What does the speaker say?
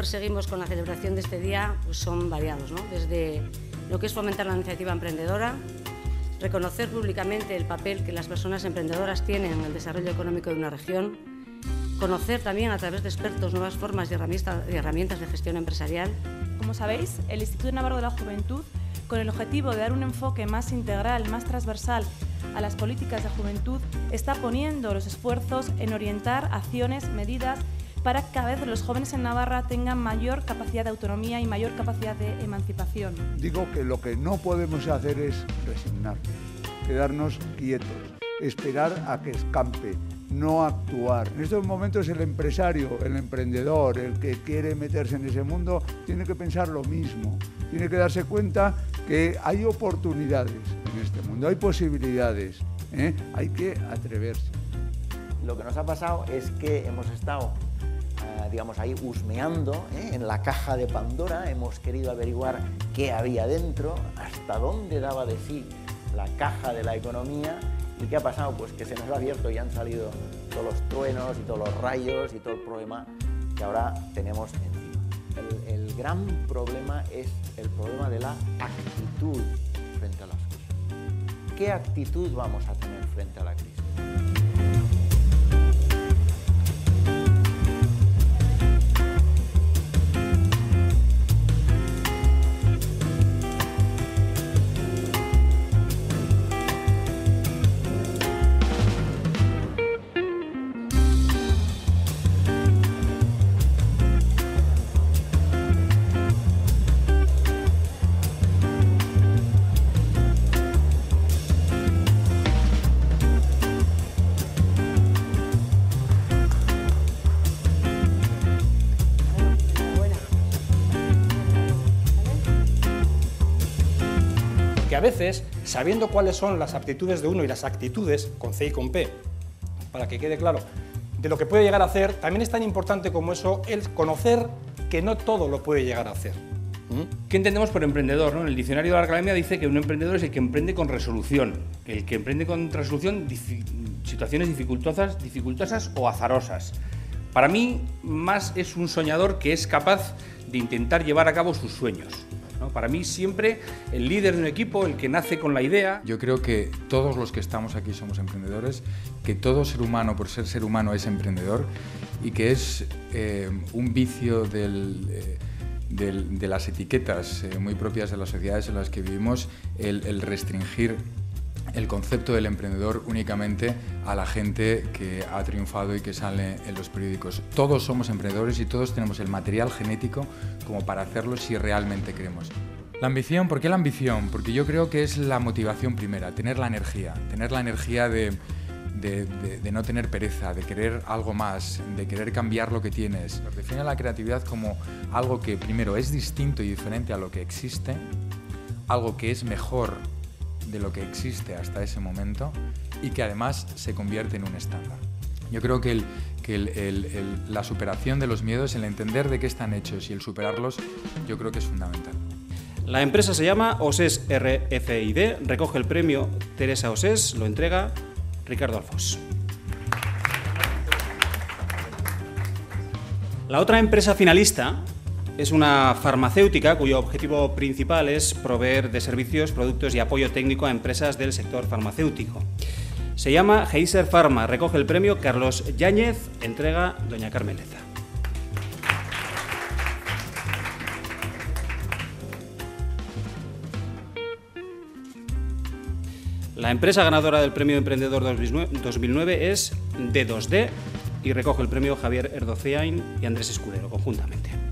perseguimos con la celebración de este día pues son variados, ¿no? Desde lo que es fomentar la iniciativa emprendedora, reconocer públicamente el papel que las personas emprendedoras tienen en el desarrollo económico de una región, conocer también a través de expertos nuevas formas y herramientas de gestión empresarial. Como sabéis, el Instituto Navarro de la Juventud, con el objetivo de dar un enfoque más integral, más transversal a las políticas de juventud, está poniendo los esfuerzos en orientar acciones, medidas, para que cada vez los jóvenes en Navarra tengan mayor capacidad de autonomía y mayor capacidad de emancipación. Digo que lo que no podemos hacer es resignarnos, quedarnos quietos, esperar a que escampe, no actuar. En estos momentos el empresario, el emprendedor, el que quiere meterse en ese mundo, tiene que pensar lo mismo, tiene que darse cuenta que hay oportunidades en este mundo, hay posibilidades, hay que atreverse. Lo que nos ha pasado es que hemos estado digamos, ahí husmeando en la caja de Pandora, hemos querido averiguar qué había dentro, hasta dónde daba de sí la caja de la economía. ¿Y qué ha pasado? Pues que se nos ha abierto y han salido todos los truenos y todos los rayos y todo el problema que ahora tenemos encima. El gran problema es el problema de la actitud frente a las cosas. ¿Qué actitud vamos a tener frente a la crisis? Que a veces, sabiendo cuáles son las aptitudes de uno y las actitudes, con C y con P, para que quede claro, de lo que puede llegar a hacer, también es tan importante como eso el conocer que no todo lo puede llegar a hacer. ¿Qué entendemos por emprendedor, ¿no? En el diccionario de la Academia dice que un emprendedor es el que emprende con resolución, el que emprende con resolución situaciones dificultosas o azarosas. Para mí, más es un soñador que es capaz de intentar llevar a cabo sus sueños, ¿no? Para mí siempre el líder de un equipo, el que nace con la idea. Yo creo que todos los que estamos aquí somos emprendedores, que todo ser humano por ser ser humano es emprendedor y que es un vicio de las etiquetas muy propias de las sociedades en las que vivimos el restringir el concepto del emprendedor únicamente a la gente que ha triunfado y que sale en los periódicos. Todos somos emprendedores y todos tenemos el material genético como para hacerlo si realmente queremos. La ambición, ¿por qué la ambición? Porque yo creo que es la motivación primera, tener la energía de no tener pereza, de querer algo más, de querer cambiar lo que tienes. Define la creatividad como algo que primero es distinto y diferente a lo que existe, algo que es mejor de lo que existe hasta ese momento y que además se convierte en un estándar. Yo creo que la superación de los miedos, el entender de qué están hechos y el superarlos, yo creo que es fundamental. La empresa se llama OSES RFID, recoge el premio Teresa OSES, lo entrega Ricardo Alfós. La otra empresa finalista es una farmacéutica cuyo objetivo principal es proveer de servicios, productos y apoyo técnico a empresas del sector farmacéutico. Se llama Geiser Pharma, recoge el premio Carlos Yáñez, entrega doña Carmen Leza. La empresa ganadora del Premio Emprendedor 2009 es D2D y recoge el premio Javier Erdoceain y Andrés Escudero conjuntamente.